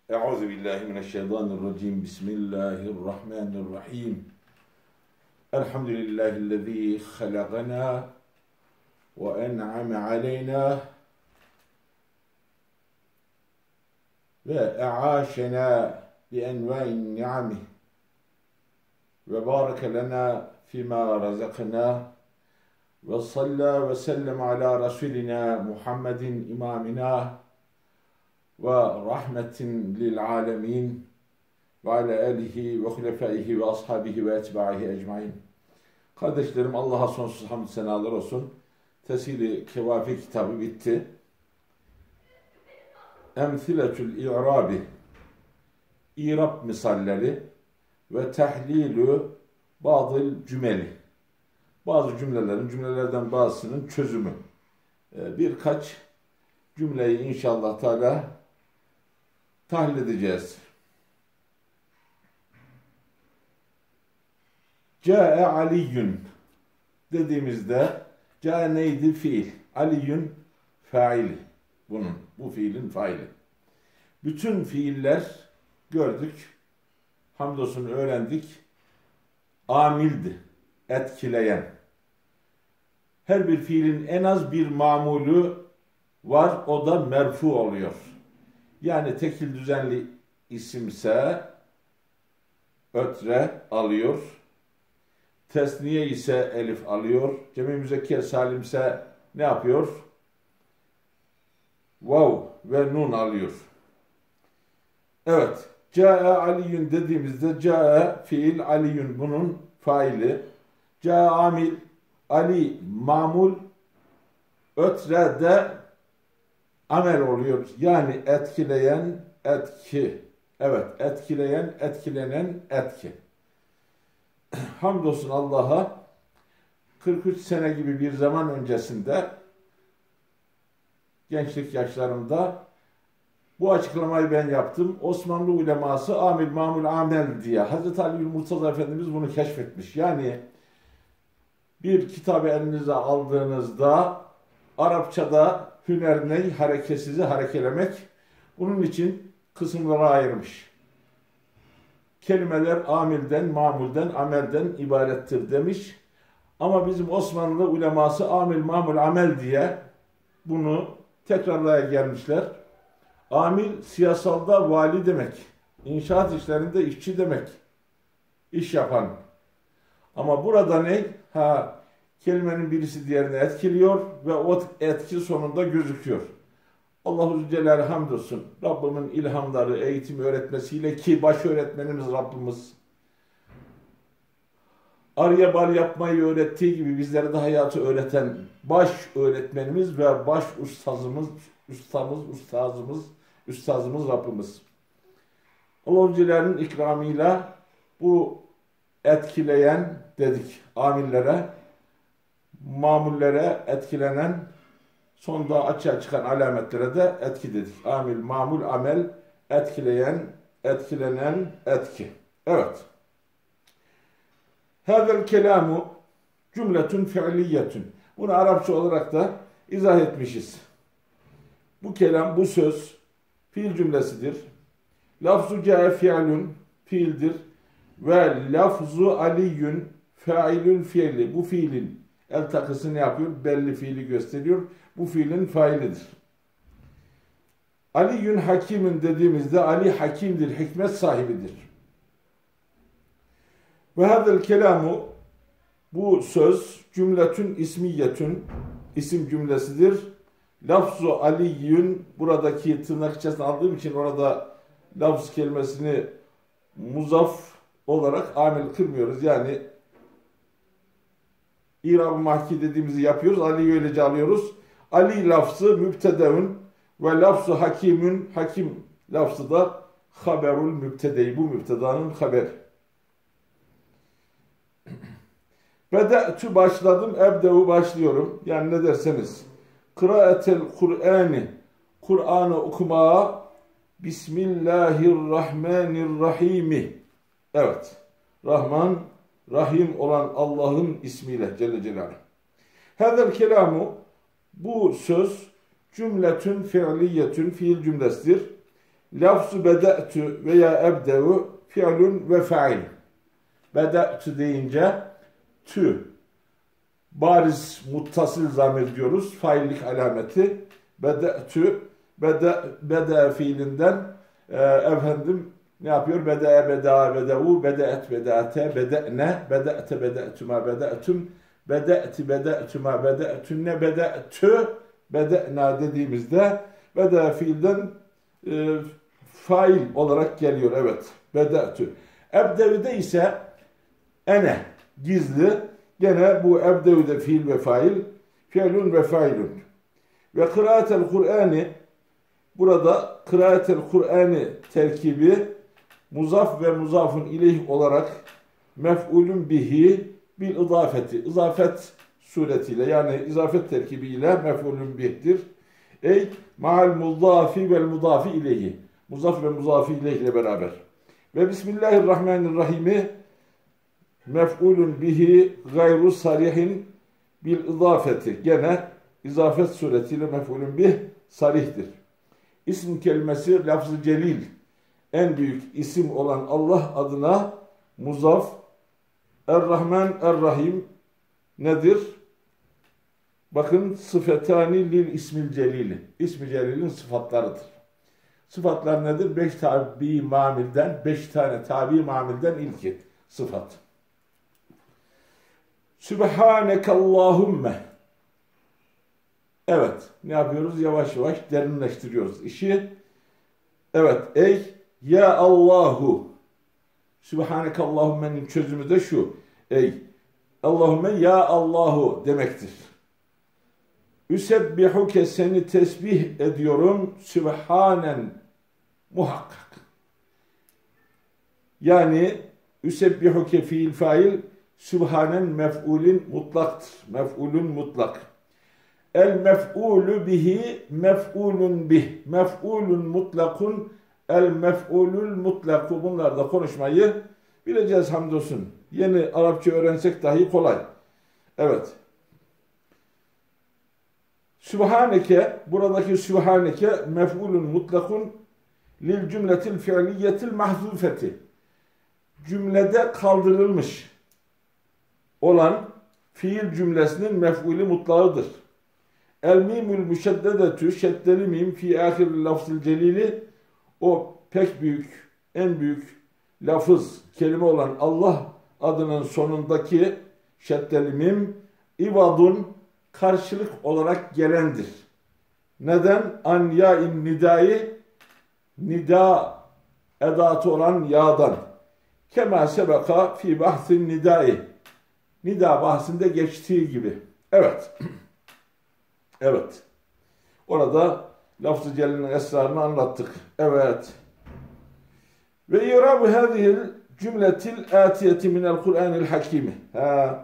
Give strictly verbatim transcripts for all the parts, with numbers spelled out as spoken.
Euzu billahi mineşşeytanirracim. Bismillahirrahmanirrahim. Elhamdülillahi'llezî halaqana ve en'ame aleyna ve e'âşena bi envâin ni'amih ve bâreke lena fîmâ razakna ve sallâ ve sellem alâ Resulina Muhammedin imamina ve rahmetin lil alemin ve ala alihi ve hulefaihi ve ashabihi ve etbaihi ecmain. Kardeşlerim, Allah'a sonsuz hamd senalar olsun. Tesir-i Kevafi kitabı bitti. Emsiletül i'rabi, İrab misalleri ve tehlilü bazı cümeli, bazı cümlelerin, cümlelerden bazısının çözümü. Birkaç cümleyi inşallah Teala tahlil edeceğiz. Câe aliyyün dediğimizde câe neydi? Fiil. Aliyyün faili. Bunun, bu fiilin faili. Bütün fiiller gördük. Hamdolsun öğrendik. Amildi. Etkileyen. Her bir fiilin en az bir mamulü var. O da merfu oluyor. Yani tekil düzenli isimse ötre alıyor. Tesniye ise elif alıyor. Cem-i müzekker salimse ne yapıyor? Vav ve nun alıyor. Evet. Câe aliyyün dediğimizde câe fiil, aliyyün bunun faili. Câe amil, ali mamul, ötre de amel oluyor. Yani etkileyen etki. Evet, etkileyen, etkilenen etki. Hamdolsun Allah'a kırk üç sene gibi bir zaman öncesinde gençlik yaşlarımda bu açıklamayı ben yaptım. Osmanlı uleması amil, mamul, amel diye. Hazreti Ali Murtaza Efendimiz bunu keşfetmiş. Yani bir kitabı elinize aldığınızda Arapçada hüner ney? Harekesizi harekelemek. Bunun için kısımlara ayırmış. Kelimeler amilden, mamulden, amelden ibarettir demiş. Ama bizim Osmanlı uleması amil, mamul, amel diye bunu tekrarlaya gelmişler. Amil siyasalda vali demek. İnşaat işlerinde işçi demek. İş yapan. Ama burada ne? Ha, kelimenin birisi diğerini etkiliyor ve o etki sonunda gözüküyor. Allah-u Zülcelal'e hamdolsun. Rabbimin ilhamları, eğitim öğretmesiyle ki baş öğretmenimiz Rabbimiz arıya bal yapmayı öğrettiği gibi bizlere de hayatı öğreten baş öğretmenimiz ve baş ustazımız, ustamız, ustazımız, ustazımız Rabbimiz. Allah-u Zülcelal'in ikramıyla bu etkileyen dedik amillere, mamullere etkilenen, sonda açığa çıkan alametlere de etki dedik. Amil, mamul, amel, etkileyen, etkilenen, etki. Evet. Hâzel kelamu cümletun fi'liyetun. Bunu Arapça olarak da izah etmişiz. Bu kelam, bu söz fiil cümlesidir. Lafzu câe fi'lun fiildir. Ve lafzu aliyyün failül fiili. Bu fiilin el takısı ne yapıyor? Belli fiili gösteriyor. Bu fiilin failidir. Aliyyün hakimin dediğimizde Ali hakimdir, hikmet sahibidir. Ve hadel kelamu bu söz cümletün ismiyetün isim cümlesidir. Lafzu aliyyün buradaki tırnak içerisine aldığım için orada lafz kelimesini muzaf olarak amel kırmıyoruz. Yani İrab-ı mahki dediğimizi yapıyoruz. Ali'yi öylece alıyoruz. Ali lafzı mübtedeün ve lafzı hakimün, hakim lafzı da haberul mübtedeyi. Bu mübtedanın haberi. Bede'tü başladım, ebde'u başlıyorum. Yani ne derseniz. Kıraatel Kur'an'ı, Kur'an'ı okumaya Bismillahirrahmanirrahim. Evet. Rahman, Rahim olan Allah'ın ismiyle Celle Celaluhu. Hâzel kelamu bu söz cümletün fiiliyetün fiil cümlesidir. lafzu bede'tü veya ebde'u fiilun ve fail. Bede'tü deyince tü bariz muttasıl zamir diyoruz. Faillik alameti. Bede'tü bede, bede fiilinden e, efendim ne yapıyor? Bede'e beda'a bede'u bede'et bede'ate bede'ne bede'te bede'tüma bede'tüm bede'ti bede'tüma bede'tünne bede'tü bede'na dediğimizde bede fiilden e, fail olarak geliyor. Evet. Bede'tü. Ebdevi'de ise ene gizli. Gene bu ebdevi'de fiil ve fail. Fiilun ve failun. Ve kıraatel Kur'an'ı burada kıraatel Kur'an'ı terkibi muzaf ve muzafun ileyh olarak mef'ulun bihi bil izafeti. İzafet suretiyle yani izafet terkibiyle mef'ulun bih'tir. Ey ma'al muzafi vel muzafi ileyhi. Muzaf ve muzafi ileyh ile beraber. Ve Bismillahirrahmanirrahim'i mef'ulun bihi gayru sarihin bil izafeti. Gene izafet suretiyle mef'ulun bih sarihtir. İsim kelimesi lafz-ı celil. En büyük isim olan Allah adına muzaf. Er-Rahman, Er-Rahim nedir? Bakın sıfetani lil ismil celili. İsmi celilin sıfatlarıdır. Sıfatlar nedir? Beş tabi mamilden, beş tane tabi mamilden ilki sıfat. Sübhanekallahümme. Evet, ne yapıyoruz? Yavaş yavaş derinleştiriyoruz işi. Evet, ey ya Allahu. Sübhanekallahümme'nin çözümü de şu. Ey Allahümme ya Allahu demektir. Üsebbihuke seni tesbih ediyorum. Sübhanen muhakkak. Yani üsebbihuke fiil fail sübhanen mef'ulün mutlaktır. Mef'ulün mutlak. El mef'ulü bihi mef'ulun bih. Mef'ulun mutlakun el mef'ulül mutlaku. Bunlarda konuşmayı bileceğiz hamdolsun. Yeni Arapça öğrensek dahi kolay. Evet. Sübhaneke, buradaki sübhaneke mef'ulun mutlakun lil cümletil fiiliyetil mahzufeti. Cümlede kaldırılmış olan fiil cümlesinin mef'ulü mutlağıdır. El mimül müşeddedetü şeddeli mim fi ahir lafzil celili o pek büyük, en büyük lafız, kelime olan Allah adının sonundaki şeddeli mim ivadun karşılık olarak gelendir. Neden? An ya'in nidai nida edatı olan ya'dan. Kema sebeka fi bahsin nidai. Nida bahsinde geçtiği gibi. Evet. Evet. Orada lafz-ı celilin esrarını anlattık. Evet. Ve i'rab hadihil cümletil atiyeti minel Kur'anil hakimi. Ha.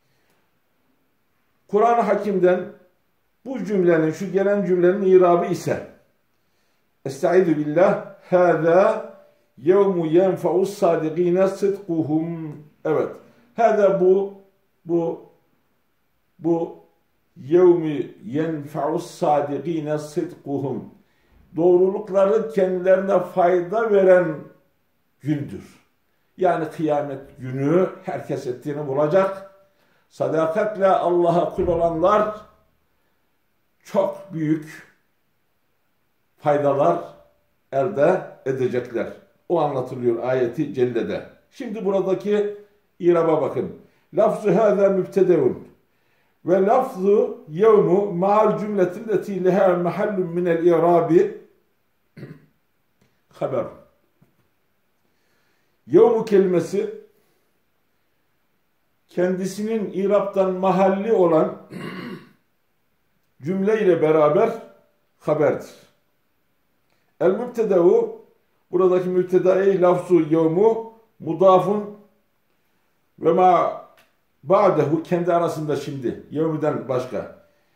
Kur'an-ı Hakim'den bu cümlenin, şu gelen cümlenin i'rabı ise Estaizu billah hâzâ yevmu yenfa'us sâdikîne sıdkuhum. Evet. Hâzâ bu bu bu yevmi yenfa'us sâdikîne sıdkuhum. Doğrulukları kendilerine fayda veren gündür. Yani kıyamet günü herkes ettiğini bulacak. Sadakatle Allah'a kul olanlar çok büyük faydalar elde edecekler. O anlatılıyor ayeti cellede. Şimdi buradaki iraba bakın. Lafzu hâzâ mübtedevun ve lafzu yevmu ma'al cümletin leti leha mahallun minel i'rabi haber. Yevmu kelimesi kendisinin iraptan mahalli olan cümle ile beraber haberdir. El mübtedevu buradaki mübtedai lafzu yevmu mudafun ve ma ba'dehu kendi arasında şimdi yevmiden başka.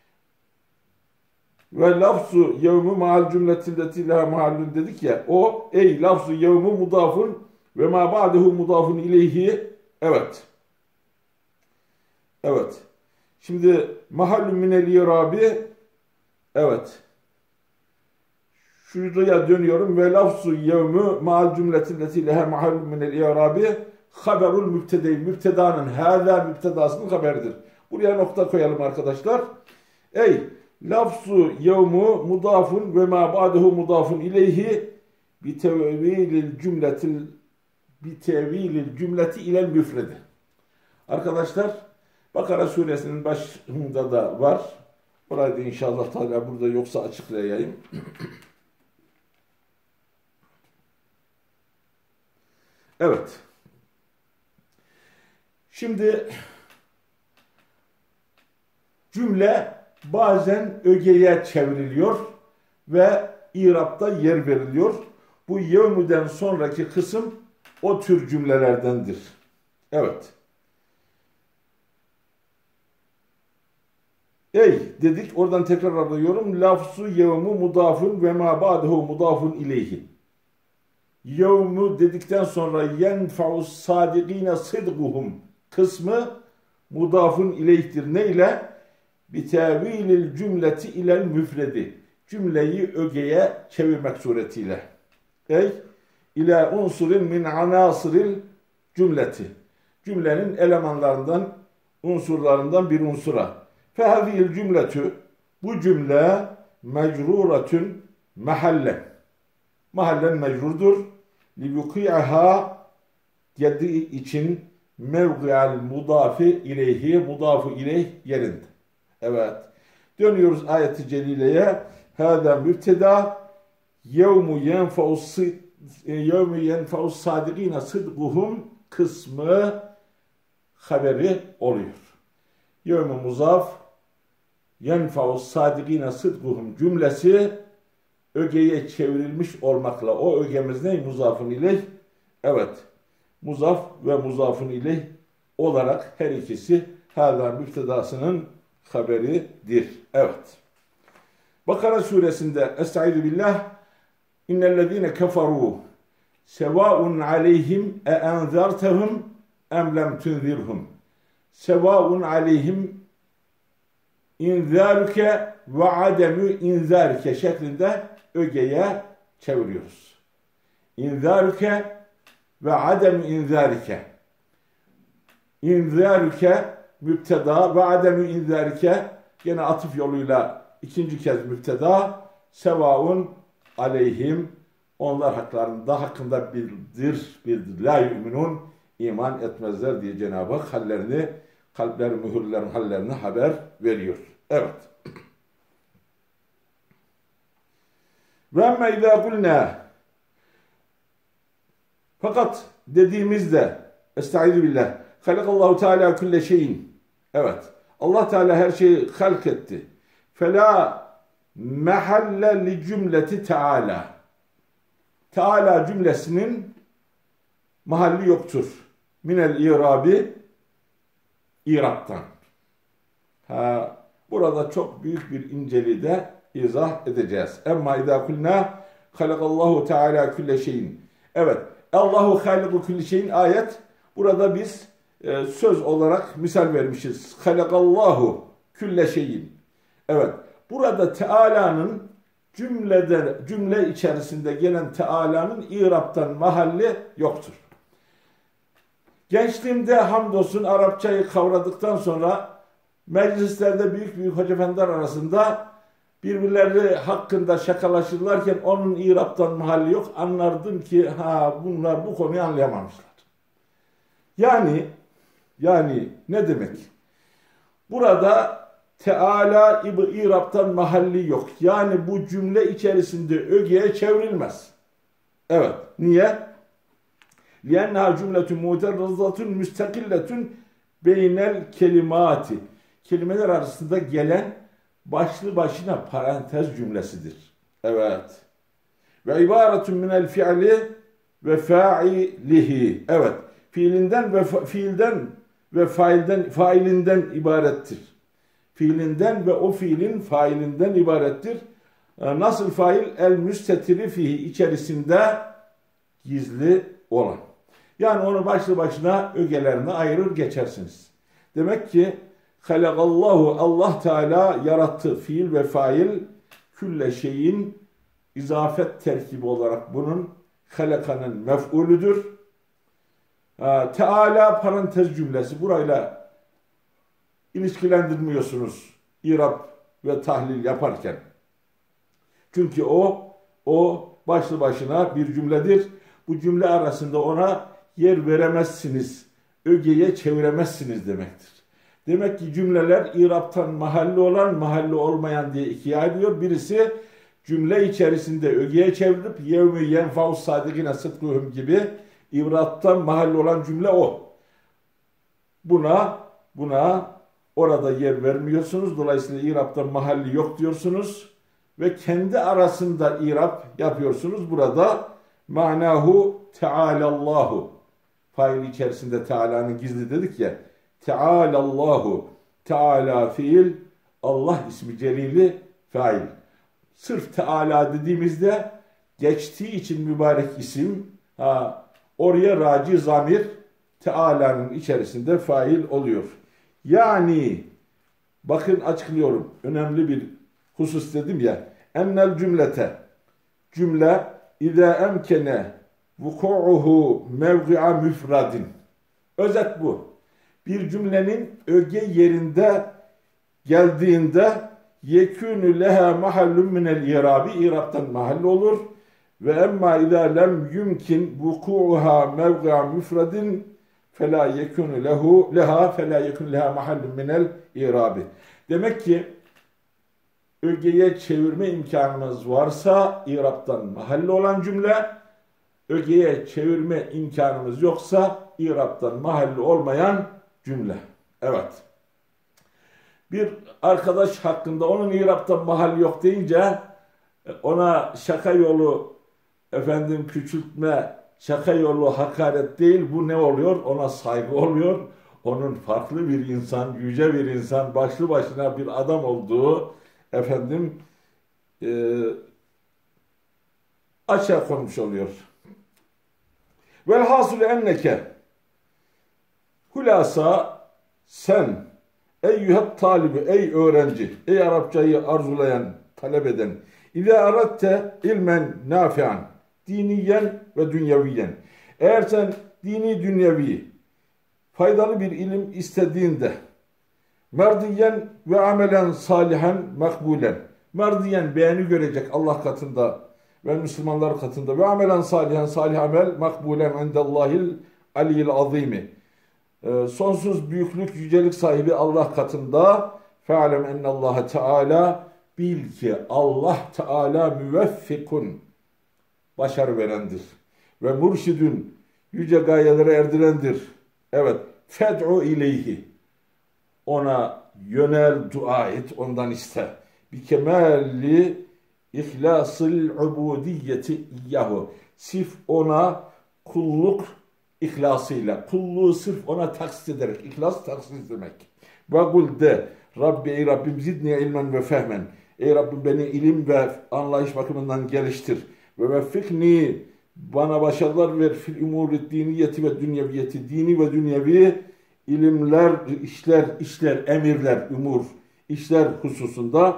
Ve lafzu yevmu ma'al cümletilleti leha mahallun dedik ya o ey lafzu yevmu mudafun ve ma ba'dehu mudafun ileyhi. Evet. Evet. Şimdi mahallun minel i'rabi evet. şuraya dönüyorum. Ve lafzu yevmü ma'al cümletin leti leha mahallun minel i'rabi haberul mübtedey. Mübtedanın hâzâ mübtedasının haberidir. Buraya nokta koyalım arkadaşlar. Ey lafzu yevmu mudafun ve ma ba'dehu mudafun ileyhi bi tevilil cümletil bi tevilil cümleti ilel müfredi. Arkadaşlar Bakara suresinin başında da var. Orayı da inşallah Teala burada yoksa açıklayayım. Evet. Şimdi cümle bazen ögeye çevriliyor ve İrab'da yer veriliyor. Bu yevmüden sonraki kısım o tür cümlelerdendir. Evet. Ey dedik, oradan tekrar alıyorum. Lafzu yevmu mudafun ve ma ba'dehu mudafun ileyhi. Yevmu dedikten sonra yenfa'us sadigine sıdguhum kısmı mudafun ileyhtir. Ne ile? Bitevilil cümleti ilel müfredi. Cümleyi ögeye çevirmek suretiyle. Ey ila unsurin min anasiril cümleti. Cümlenin elemanlarından, unsurlarından bir unsura. Fehâzihil cümletü, bu cümle mecruratun mahallen. Mahallen mecrurdur. Livuki'aha dediği için mevgi'al mudafi ileyhi, mudafu ileyh yerinde. Evet. Dönüyoruz ayet-i celileye. Hâzâ mübteda yevmu yenfa'us yevmu yenfa'us sadigîne sıdguhum kısmı haberi oluyor. Yevmu muzaf yenfa'us sadigîne sıdguhum cümlesi ögeye çevrilmiş olmakla, o ögemiz ne? Muzafın ileyh. Evet. Muzaf ve muzafın ileyh olarak her ikisi hâzâ mübtedasının haberidir. Evet. Bakara suresinde Estaizu billah innellezîne keferû sevâun aleyhim e enzertehum em lem tunzirhum sevâun aleyhim inzâruke ve ademü inzâruke şeklinde ögeye çeviriyoruz. İnzâruke ve ademü inzâruke. İnzâruke mübteda ve ademü inzâruke gene atıf yoluyla ikinci kez mübteda, sevaun aleyhim onlar haklarında hakkında bildir bildir la yu'minun iman etmezler diye Cenab-ı Hak hallerini, kalpler mühürlerin hallerini haber veriyor. Evet. Ve emme izâ kulnâ fakat dediğimizde estaizu billah halakallahu teâlâ külle şeyin evet. Allah Teala her şeyi halk etti. Fela mehalle li cümleti Teala. Teala cümlesinin mahalli yoktur. Minel irabi İrab'tan. Ha, burada çok büyük bir inceliği de izah edeceğiz. Emma idâ kulnâ halakallahu Teala külle şeyin. Evet. Allahu haliku külle şeyin ayet. Burada biz e, söz olarak misal vermişiz. Halakallahu külle şeyin. Evet. Burada Teala'nın cümlede, cümle içerisinde gelen Teala'nın İrab'tan mahalli yoktur. Gençliğimde hamdolsun Arapçayı kavradıktan sonra meclislerde büyük büyük hocaefendiler arasında birbirleri hakkında şakalaşırlarken onun İrab'tan mahalli yok. Anlardım ki ha bunlar bu konuyu anlayamamışlar. Yani yani ne demek? Burada Teala İrab'tan mahalli yok. Yani bu cümle içerisinde ögeye çevrilmez. Evet. Niye? لِيَنَّهَا جُمْلَةٌ مُعْتَرَضَةٌ مُسْتَقِلَّةٌ beynel kelimati. Kelimeler arasında gelen başlı başına parantez cümlesidir. Evet. Ve ibaretun minel fi'li ve fa'ilihi. Evet. Fiilinden ve fiilden ve failden failinden ibarettir. Fiilinden ve o fiilin failinden ibarettir. Nasıl fail? El müstetiri fihi içerisinde gizli olan. Yani onu başlı başına ögelerine ayırır geçersiniz. Demek ki halakallahu Allah Teala yarattı fiil ve fail külle şeyin izafet terkibi olarak bunun halakanın mef'ulüdür. Teala parantez cümlesi. Burayla ilişkilendirmiyorsunuz İrab ve tahlil yaparken. Çünkü o o başlı başına bir cümledir. Bu cümle arasında ona yer veremezsiniz. Ögeye çeviremezsiniz demektir. Demek ki cümleler İrab'tan mahalli olan, mahalli olmayan diye ikiye ayrılıyor. Birisi cümle içerisinde ögeye çevirip yevmü yenfavus sadigine sıdkuhum gibi İrab'tan mahalli olan cümle o. Buna buna orada yer vermiyorsunuz. Dolayısıyla İrab'tan mahalli yok diyorsunuz. Ve kendi arasında İrab yapıyorsunuz. Burada manahu Tealallahu. Fail içerisinde Teala'nın gizli dedik ya. Tealallahu. Teala fiil. Allah ismi celili fail. Sırf Teala dediğimizde geçtiği için mübarek isim, ha, oraya raci zamir Teala'nın içerisinde fail oluyor. Yani bakın açıklıyorum. Önemli bir husus dedim ya. Ennel cümlete. Cümle İzâ emkene vuku'uhu mevgi'a müfradin. Özet bu. Bir cümlenin öge yerinde geldiğinde yekûnü leha mahallun minel irabi. İrab'tan mahalli olur. Ve emma izâ lem yumkin vuku'uha mevgi'a müfradin felâ yekûnü lehu leha felâ yekûnü leha mahallun minel irabi. Demek ki ögeye çevirme imkanımız varsa İrab'tan mahalli olan cümle, ögeye çevirme imkanımız yoksa İrab'tan mahalli olmayan cümle. Evet. Bir arkadaş hakkında onun İrab'tan mahalli yok deyince ona şaka yolu efendim küçültme, şaka yolu hakaret değil, bu ne oluyor? Ona saygı oluyor. Onun farklı bir insan, yüce bir insan, başlı başına bir adam olduğu efendim e, açığa konmuş oluyor. Velhasıl enneke hulasa sen eyyühet talibi, ey öğrenci, ey Arapçayı arzulayan, talep eden, İzâ aratte ilmen nafian, diniyen ve dünyeviyen. Eğer sen dini dünyevi, faydalı bir ilim istediğinde, merdiyen ve amelen salihen makbulen, merdiyen beğeni görecek Allah katında ve Müslümanlar katında, ve amelen salihen, salih amel makbulen indellahil aliyyil azimi, sonsuz büyüklük, yücelik sahibi Allah katında, fe'alem ennallâhe teâlâ, bil ki Allah Teala müveffikun, başarı verendir. Ve murşidün, yüce gayelere erdirendir. Evet, fed'u ileyhi, ona yönel, dua et, ondan iste. Bi kemalli ihlasıl ubudiyeti iyyahu, sırf ona kulluk ihlasıyla, kulluğu sırf ona taksis ederek, ihlas taksis demek. Ve kul de, Rabbi ey Rabbim zidni ilmen ve fehmen, ey Rabbim beni ilim ve anlayış bakımından geliştir. Ve veffikni, bana başarılar ver fil umuri diniyeti ve dünyeviyeti, dini ve dünyevi ilimler, işler, işler, emirler, umur, işler hususunda.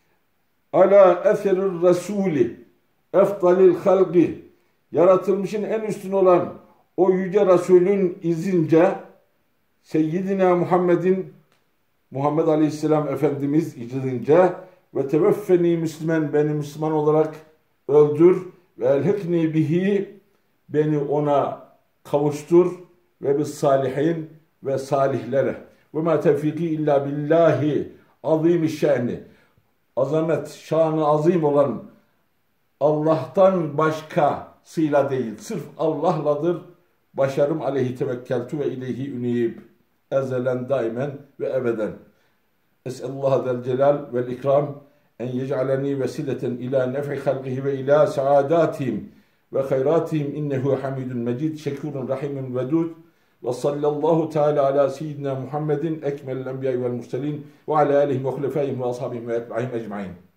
Ala eserir Resulü, efdalil halgi, yaratılmışın en üstün olan o yüce Resulün izince, Seyyidina Muhammed'in, Muhammed Aleyhisselam Efendimiz izince, ve teveffeni Müslüman, beni Müslüman olarak öldür, ve elhikni bihi, beni ona kavuştur, ve bis salihin, ve salihlere, ve ma tevfiki illa billahi azim-i şe'ni, azamet, şanı azim olan Allah'tan başkasıyla değil, sırf Allah'ladır. Başarım aleyhi tevekkeltu ve ileyhi ünib, ezelen, daimen ve ebeden. Es'elullah zel celal vel ikram en yec'aleni vesileten ila nef'i halqihi ve ila saadatihim ve hayratihim, innehu hamidun mecid, şekurun rahimun vedud. Ve sallallahu teala ala seyyidina Muhammedin ekmelil enbiya vel murselin ve ala alihi ve hulefâihim ve ashabihim ve etba'ihim ecmaîn.